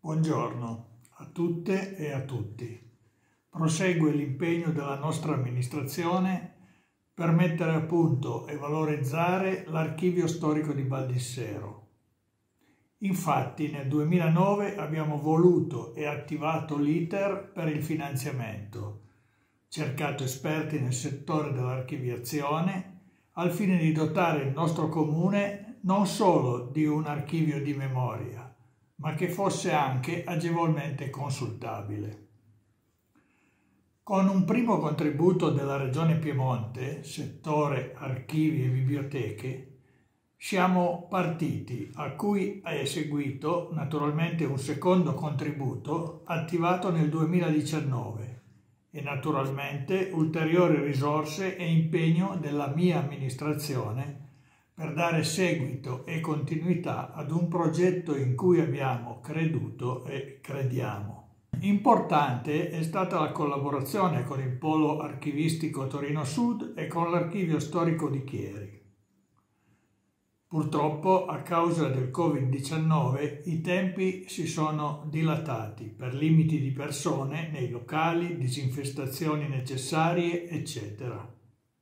Buongiorno a tutte e a tutti. Prosegue l'impegno della nostra amministrazione per mettere a punto e valorizzare l'archivio storico di Val di Sero. Infatti nel 2009 abbiamo voluto e attivato l'iter per il finanziamento, cercato esperti nel settore dell'archiviazione al fine di dotare il nostro comune non solo di un archivio di memoria, ma che fosse anche agevolmente consultabile. Con un primo contributo della Regione Piemonte, settore archivi e biblioteche, siamo partiti, a cui è seguito naturalmente un secondo contributo attivato nel 2019 e naturalmente ulteriori risorse e impegno della mia amministrazione per dare seguito e continuità ad un progetto in cui abbiamo creduto e crediamo. Importante è stata la collaborazione con il Polo Archivistico Torino Sud e con l'Archivio Storico di Chieri. Purtroppo, a causa del Covid-19, i tempi si sono dilatati per limiti di persone nei locali, disinfestazioni necessarie, eccetera.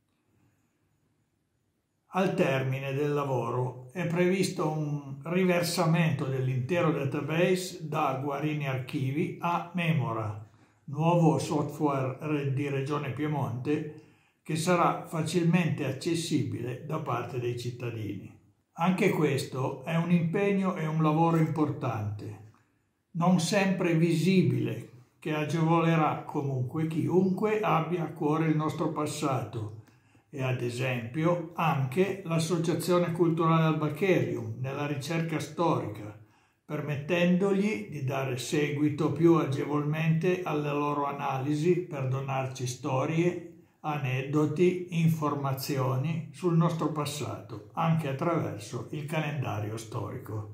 Al termine del lavoro è previsto un riversamento dell'intero database da Guarini Archivi a Memora, nuovo software di Regione Piemonte che sarà facilmente accessibile da parte dei cittadini. Anche questo è un impegno e un lavoro importante, non sempre visibile, che agevolerà comunque chiunque abbia a cuore il nostro passato, e ad esempio anche l'Associazione Culturale Albacerium nella ricerca storica, permettendogli di dare seguito più agevolmente alle loro analisi per donarci storie, aneddoti, informazioni sul nostro passato, anche attraverso il calendario storico.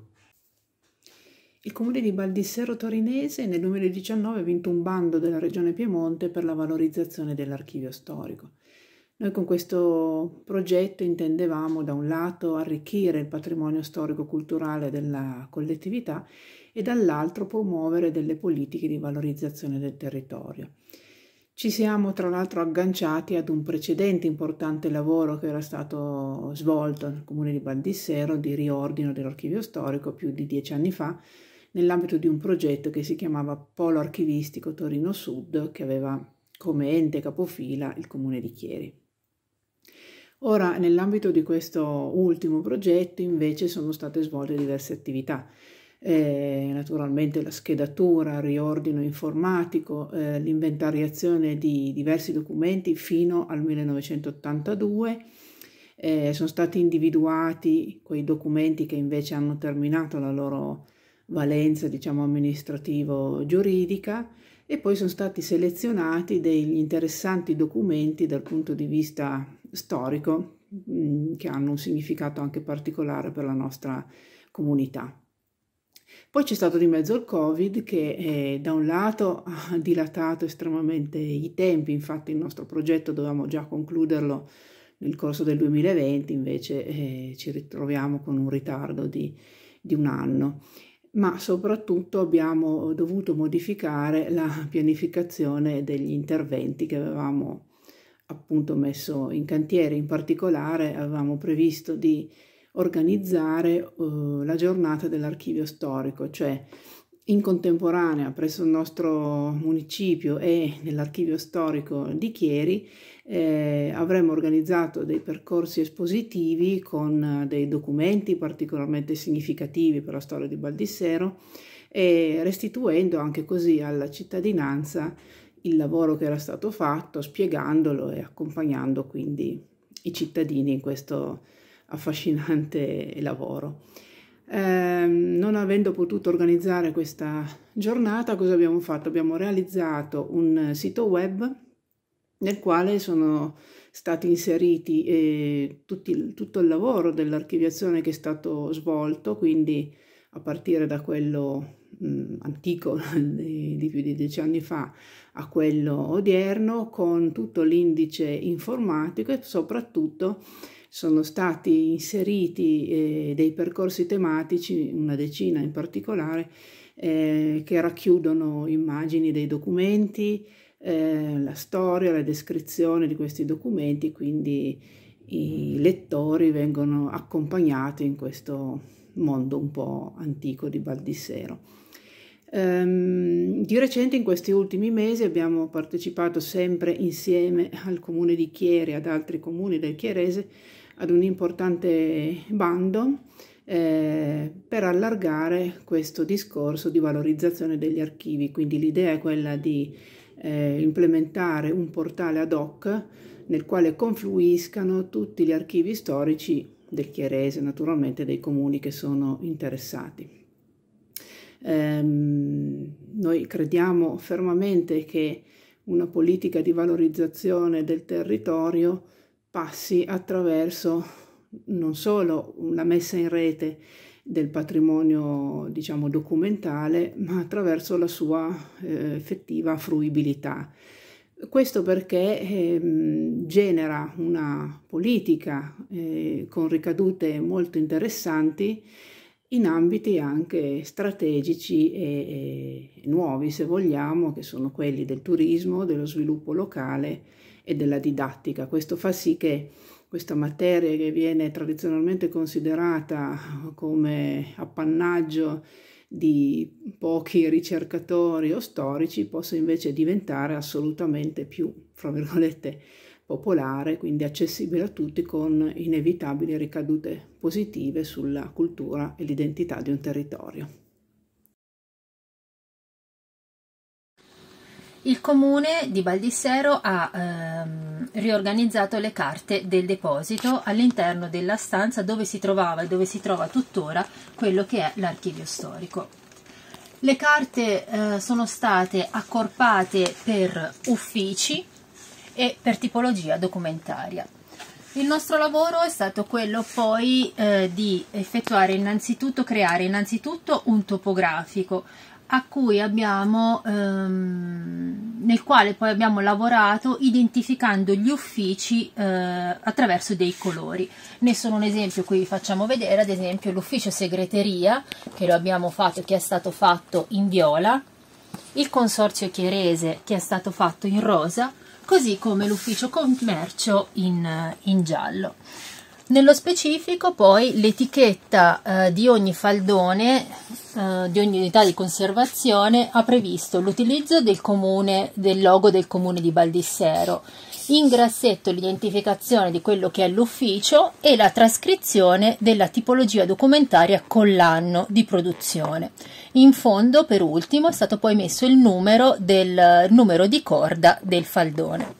Il comune di Val di Sero torinese nel 2019 ha vinto un bando della Regione Piemonte per la valorizzazione dell'archivio storico. Noi con questo progetto intendevamo da un lato arricchire il patrimonio storico-culturale della collettività e dall'altro promuovere delle politiche di valorizzazione del territorio. Ci siamo tra l'altro agganciati ad un precedente importante lavoro che era stato svolto nel comune di Val di Sero di riordino dell'archivio storico più di 10 anni fa nell'ambito di un progetto che si chiamava Polo Archivistico Torino Sud, che aveva come ente capofila il comune di Chieri. Ora, nell'ambito di questo ultimo progetto, invece, sono state svolte diverse attività. Naturalmente la schedatura, il riordino informatico, l'inventariazione di diversi documenti fino al 1982. Sono stati individuati quei documenti che invece hanno terminato la loro valenza, diciamo, amministrativo-giuridica, e poi sono stati selezionati degli interessanti documenti dal punto di vista storico che hanno un significato anche particolare per la nostra comunità. Poi c'è stato di mezzo il Covid che da un lato ha dilatato estremamente i tempi, infatti il nostro progetto dovevamo già concluderlo nel corso del 2020, invece ci ritroviamo con un ritardo di un anno. Ma soprattutto abbiamo dovuto modificare la pianificazione degli interventi che avevamo appunto messo in cantiere. In particolare avevamo previsto di organizzare la giornata dell'archivio storico, cioè in contemporanea presso il nostro municipio e nell'archivio storico di Chieri avremmo organizzato dei percorsi espositivi con dei documenti particolarmente significativi per la storia di Val di Sero e restituendo anche così alla cittadinanza il lavoro che era stato fatto, spiegandolo e accompagnando quindi i cittadini in questo affascinante lavoro. Non avendo potuto organizzare questa giornata, cosa abbiamo fatto? Abbiamo realizzato un sito web nel quale sono stati inseriti tutto il lavoro dell'archiviazione che è stato svolto, quindi a partire da quello antico di più di 10 anni fa a quello odierno, con tutto l'indice informatico e soprattutto sono stati inseriti dei percorsi tematici, una decina in particolare, che racchiudono immagini dei documenti, la storia, la descrizione di questi documenti, quindi i lettori vengono accompagnati in questo mondo un po' antico di Baldissero. Di recente, in questi ultimi mesi, abbiamo partecipato sempre insieme al comune di Chieri e ad altri comuni del Chierese ad un importante bando per allargare questo discorso di valorizzazione degli archivi. Quindi l'idea è quella di implementare un portale ad hoc nel quale confluiscano tutti gli archivi storici del Chierese, naturalmente dei comuni che sono interessati. Noi crediamo fermamente che una politica di valorizzazione del territorio passi attraverso non solo la messa in rete del patrimonio, diciamo, documentale, ma attraverso la sua effettiva fruibilità. Questo perché genera una politica con ricadute molto interessanti in ambiti anche strategici e nuovi, se vogliamo, che sono quelli del turismo, dello sviluppo locale e della didattica. Questo fa sì che questa materia, che viene tradizionalmente considerata come appannaggio di pochi ricercatori o storici, possa invece diventare assolutamente più, fra virgolette, popolare, quindi accessibile a tutti, con inevitabili ricadute positive sulla cultura e l'identità di un territorio. Il comune di Baldissero ha riorganizzato le carte del deposito all'interno della stanza dove si trovava e dove si trova tuttora quello che è l'archivio storico. Le carte sono state accorpate per uffici e per tipologia documentaria. Il nostro lavoro è stato quello poi di effettuare creare innanzitutto un topografico nel quale poi abbiamo lavorato identificando gli uffici attraverso dei colori. Ne sono un esempio, qui vi facciamo vedere, ad esempio l'ufficio segreteria, che è stato fatto in viola, il consorzio Chierese, che è stato fatto in rosa, così come l'ufficio commercio in giallo. Nello specifico poi l'etichetta di ogni faldone, di ogni unità di conservazione, ha previsto l'utilizzo del logo del comune di Baldissero, in grassetto l'identificazione di quello che è l'ufficio e la trascrizione della tipologia documentaria con l'anno di produzione. In fondo, per ultimo, è stato poi messo il numero di corda del faldone.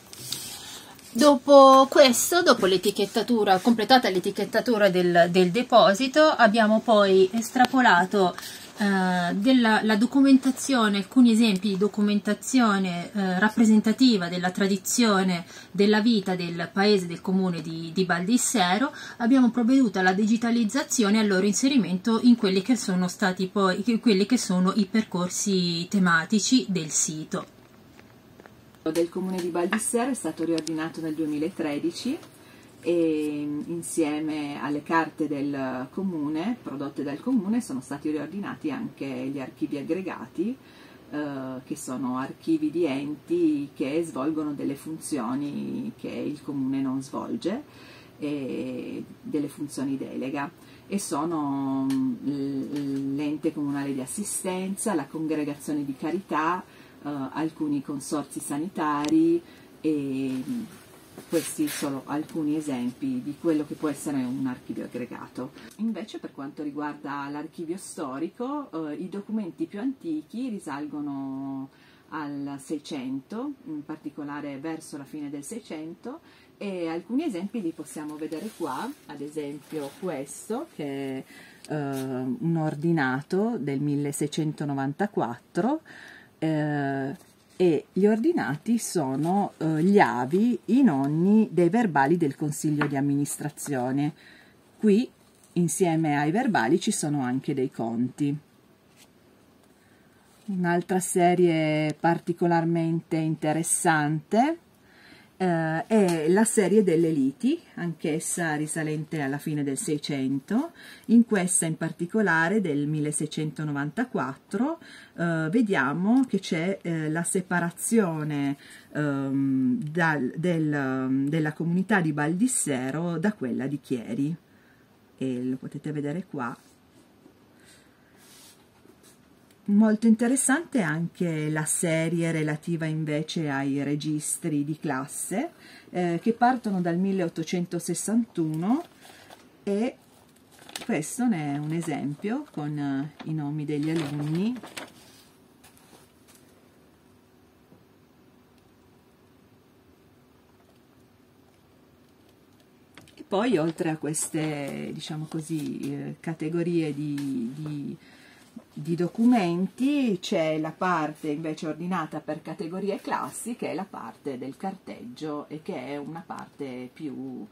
Dopo questo, dopo l'etichettatura, completata l'etichettatura del deposito, abbiamo poi estrapolato la documentazione, alcuni esempi di documentazione rappresentativa della tradizione della vita del paese, del comune di Baldissero. Abbiamo provveduto alla digitalizzazione e al loro inserimento in quelli che sono i percorsi tematici del sito. Del comune di Baldissero è stato riordinato nel 2013 e insieme alle carte del comune, prodotte dal comune, sono stati riordinati anche gli archivi aggregati, che sono archivi di enti che svolgono delle funzioni che il comune non svolge, e delle funzioni delega, e sono l'ente comunale di assistenza, la congregazione di carità, alcuni consorzi sanitari, e questi sono alcuni esempi di quello che può essere un archivio aggregato. Invece, per quanto riguarda l'archivio storico, i documenti più antichi risalgono al 600, in particolare verso la fine del 600, e alcuni esempi li possiamo vedere qua, ad esempio questo che è un ordinato del 1694, e gli ordinati sono gli avi, i nonni dei verbali del consiglio di amministrazione. Qui insieme ai verbali ci sono anche dei conti. Un'altra serie particolarmente interessante è la serie delle liti, anch'essa risalente alla fine del Seicento. In questa in particolare del 1694 vediamo che c'è la separazione della comunità di Baldissero da quella di Chieri, e lo potete vedere qua. Molto interessante anche la serie relativa invece ai registri di classe, che partono dal 1861, e questo ne è un esempio con i nomi degli alunni. E poi, oltre a queste, diciamo così, categorie di documenti, c'è la parte invece ordinata per categorie e classi, che è la parte del carteggio, e che è una parte più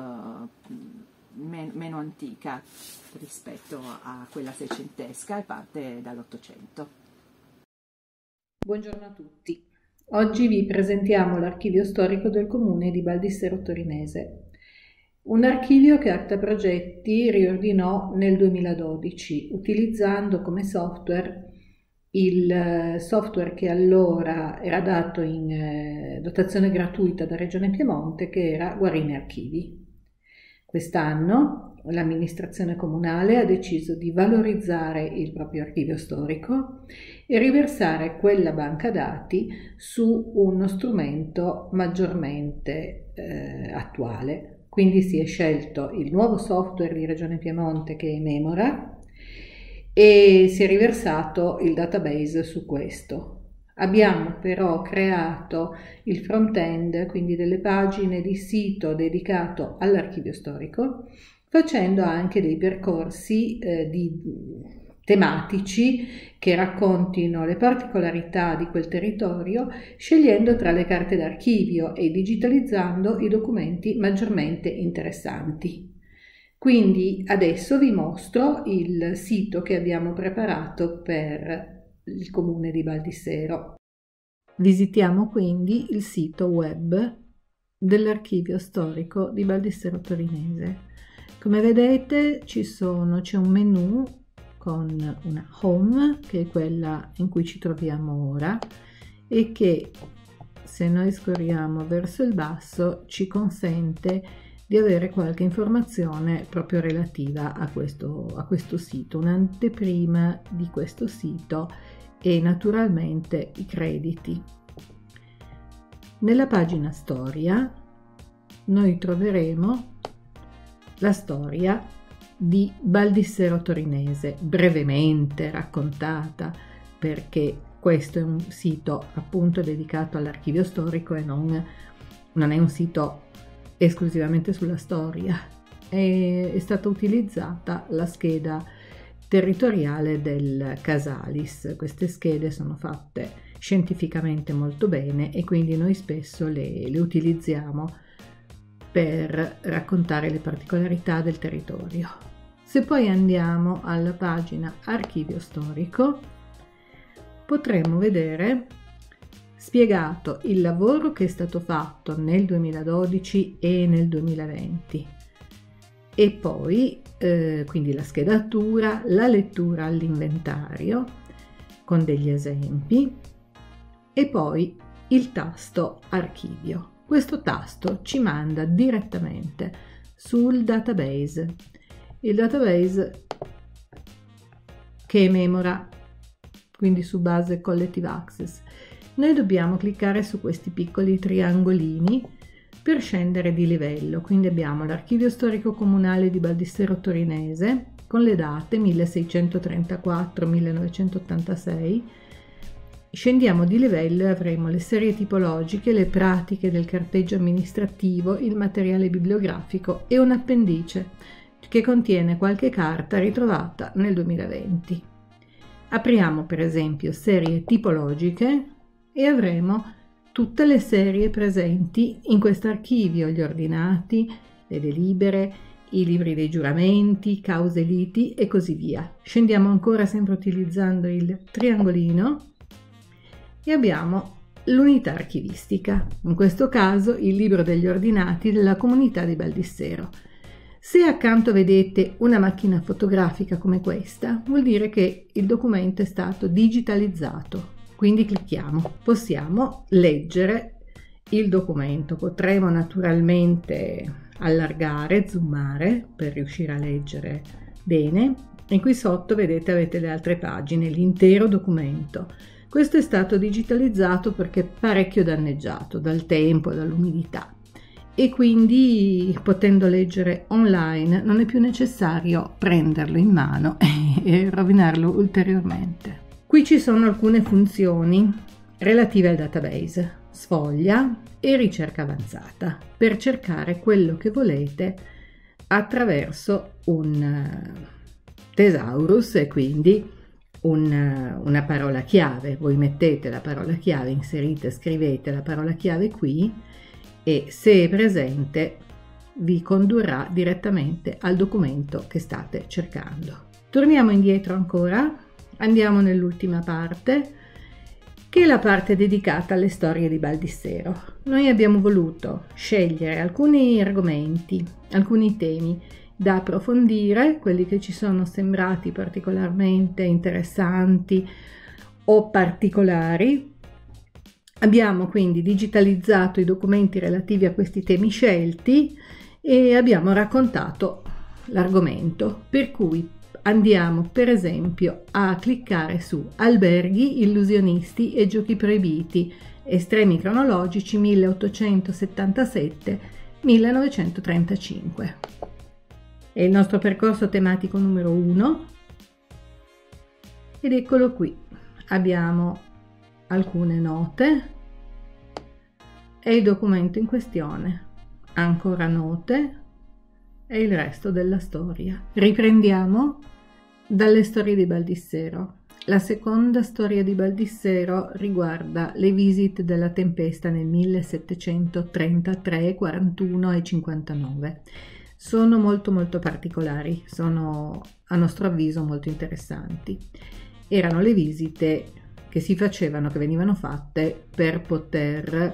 meno antica rispetto a quella seicentesca, e parte dall'Ottocento. Buongiorno a tutti. Oggi vi presentiamo l'archivio storico del comune di Baldissero Torinese. Un archivio che Acta Progetti riordinò nel 2012 utilizzando come software il software che allora era dato in dotazione gratuita da Regione Piemonte, che era Guarini Archivi. Quest'anno l'amministrazione comunale ha deciso di valorizzare il proprio archivio storico e riversare quella banca dati su uno strumento maggiormente attuale. Quindi si è scelto il nuovo software di Regione Piemonte, che è Memora, e si è riversato il database su questo. Abbiamo però creato il front-end, quindi delle pagine di sito dedicato all'archivio storico, facendo anche dei percorsi tematici che raccontino le particolarità di quel territorio, scegliendo tra le carte d'archivio e digitalizzando i documenti maggiormente interessanti. Quindi adesso vi mostro il sito che abbiamo preparato per il comune di Baldissero. Visitiamo quindi il sito web dell'archivio storico di Baldissero Torinese. Come vedete c'è un menu con una home, che è quella in cui ci troviamo ora, e che, se noi scorriamo verso il basso, ci consente di avere qualche informazione proprio relativa a questo sito, un'anteprima di questo sito e naturalmente i crediti. Nella pagina storia noi troveremo la storia di Baldissero Torinese, brevemente raccontata, perché questo è un sito appunto dedicato all'archivio storico e non è un sito esclusivamente sulla storia. È stata utilizzata la scheda territoriale del Casalis. Queste schede sono fatte scientificamente molto bene e quindi noi spesso le utilizziamo per raccontare le particolarità del territorio. Se poi andiamo alla pagina archivio storico, potremo vedere spiegato il lavoro che è stato fatto nel 2012 e nel 2020, e poi quindi la schedatura, la lettura all'inventario con degli esempi, e poi il tasto archivio. Questo tasto ci manda direttamente sul database, il database che è Memora, quindi su base Collective Access. Noi dobbiamo cliccare su questi piccoli triangolini per scendere di livello, quindi abbiamo l'archivio storico comunale di Baldissero Torinese con le date 1634-1986. Scendiamo di livello e avremo le serie tipologiche, le pratiche del carteggio amministrativo, il materiale bibliografico e un appendice che contiene qualche carta ritrovata nel 2020. Apriamo per esempio serie tipologiche e avremo tutte le serie presenti in questo archivio: gli ordinati, le delibere, i libri dei giuramenti, cause liti e così via. Scendiamo ancora sempre utilizzando il triangolino e abbiamo l'unità archivistica, in questo caso il libro degli ordinati della comunità di Baldissero. Se accanto vedete una macchina fotografica come questa, vuol dire che il documento è stato digitalizzato, quindi clicchiamo. Possiamo leggere il documento, potremo naturalmente allargare, zoomare per riuscire a leggere bene, e qui sotto vedete avete le altre pagine, l'intero documento. Questo è stato digitalizzato perché è parecchio danneggiato dal tempo e dall'umidità, e quindi potendo leggere online non è più necessario prenderlo in mano e rovinarlo ulteriormente. Qui ci sono alcune funzioni relative al database, sfoglia e ricerca avanzata, per cercare quello che volete attraverso un thesaurus e quindi una parola chiave. Voi mettete la parola chiave, inserite, scrivete la parola chiave qui e se è presente vi condurrà direttamente al documento che state cercando. Torniamo indietro ancora, andiamo nell'ultima parte, che è la parte dedicata alle storie di Baldissero. Noi abbiamo voluto scegliere alcuni argomenti, alcuni temi da approfondire, quelli che ci sono sembrati particolarmente interessanti o particolari. Abbiamo quindi digitalizzato i documenti relativi a questi temi scelti e abbiamo raccontato l'argomento, per cui andiamo per esempio a cliccare su Alberghi, illusionisti e giochi proibiti, estremi cronologici 1877-1935. È il nostro percorso tematico numero 1 ed eccolo qui. Abbiamo alcune note e il documento in questione, ancora note e il resto della storia. Riprendiamo dalle storie di Baldissero. La seconda storia di Baldissero riguarda le visite della tempesta nel 1733, 41 e 59. Sono molto particolari, sono a nostro avviso molto interessanti. Erano le visite che si facevano, che venivano fatte per poter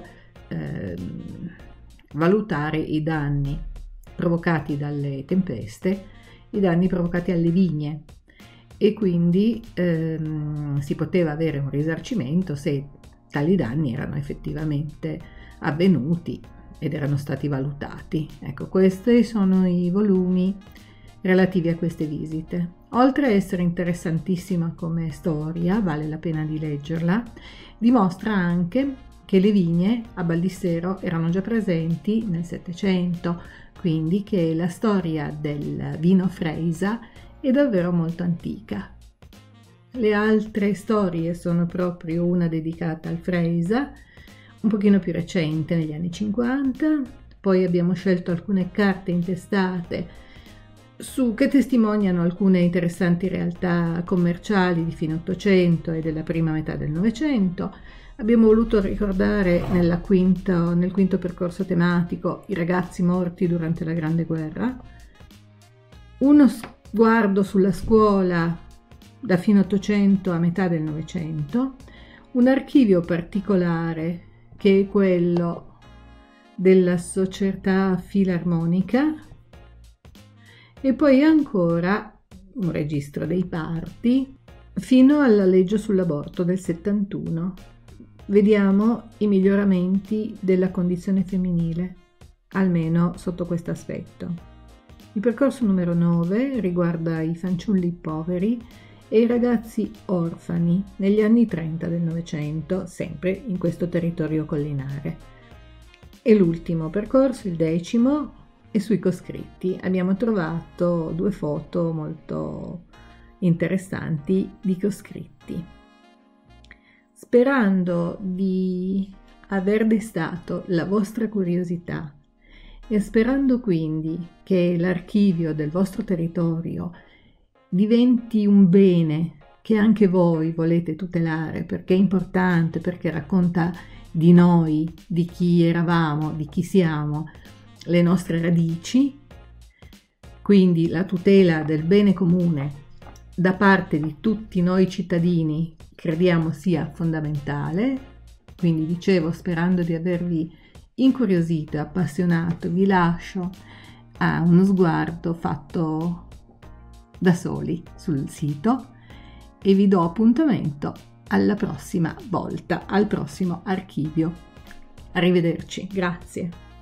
valutare i danni provocati dalle tempeste, i danni provocati alle vigne, e quindi si poteva avere un risarcimento se tali danni erano effettivamente avvenuti ed erano stati valutati. Ecco, questi sono i volumi relativi a queste visite. Oltre a essere interessantissima come storia, vale la pena di leggerla, dimostra anche che le vigne a Baldissero erano già presenti nel Settecento, quindi che la storia del vino Freisa è davvero molto antica. Le altre storie sono proprio una dedicata al Freisa, un pochino più recente, negli anni 50, poi abbiamo scelto alcune carte intestate che testimoniano alcune interessanti realtà commerciali di fine Ottocento e della prima metà del Novecento. Abbiamo voluto ricordare nel quinto percorso tematico i ragazzi morti durante la Grande Guerra, uno sguardo sulla scuola da fine Ottocento a metà del Novecento, un archivio particolare che è quello della Società Filarmonica, e poi ancora un registro dei parti fino alla legge sull'aborto del 71. Vediamo i miglioramenti della condizione femminile, almeno sotto questo aspetto. Il percorso numero 9 riguarda i fanciulli poveri e i ragazzi orfani negli anni 30 del Novecento, sempre in questo territorio collinare. E l'ultimo percorso, il 10°, è sui coscritti. Abbiamo trovato 2 foto molto interessanti di coscritti. Sperando di aver destato la vostra curiosità e sperando quindi che l'archivio del vostro territorio diventi un bene che anche voi volete tutelare, perché è importante, perché racconta di noi, di chi eravamo, di chi siamo, le nostre radici, quindi la tutela del bene comune da parte di tutti noi cittadini crediamo sia fondamentale. Quindi dicevo, sperando di avervi incuriosito e appassionato, vi lascio a uno sguardo fatto da soli sul sito e vi do appuntamento alla prossima volta, al prossimo archivio. Arrivederci, grazie.